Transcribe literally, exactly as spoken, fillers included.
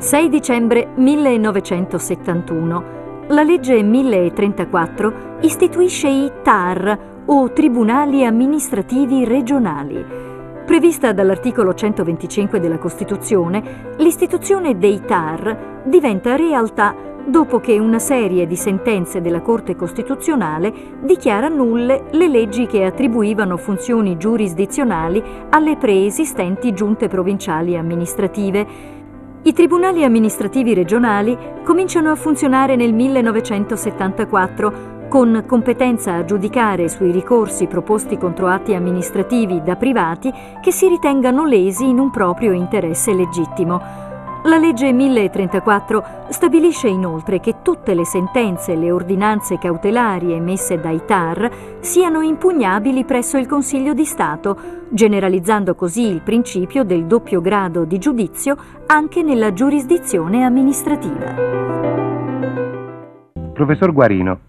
sei dicembre millenovecentosettantuno. La legge mille e trentaquattro istituisce i T A R, o Tribunali Amministrativi Regionali. Prevista dall'articolo centoventicinque della Costituzione, l'istituzione dei T A R diventa realtà dopo che una serie di sentenze della Corte Costituzionale dichiara nulle le leggi che attribuivano funzioni giurisdizionali alle preesistenti giunte provinciali amministrative. I tribunali amministrativi regionali cominciano a funzionare nel millenovecentosettantaquattro con competenza a giudicare sui ricorsi proposti contro atti amministrativi da privati che si ritengano lesi in un proprio interesse legittimo. La legge mille e trentaquattro stabilisce inoltre che tutte le sentenze e le ordinanze cautelari emesse dai T A R siano impugnabili presso il Consiglio di Stato, generalizzando così il principio del doppio grado di giudizio anche nella giurisdizione amministrativa. Professor Guarino,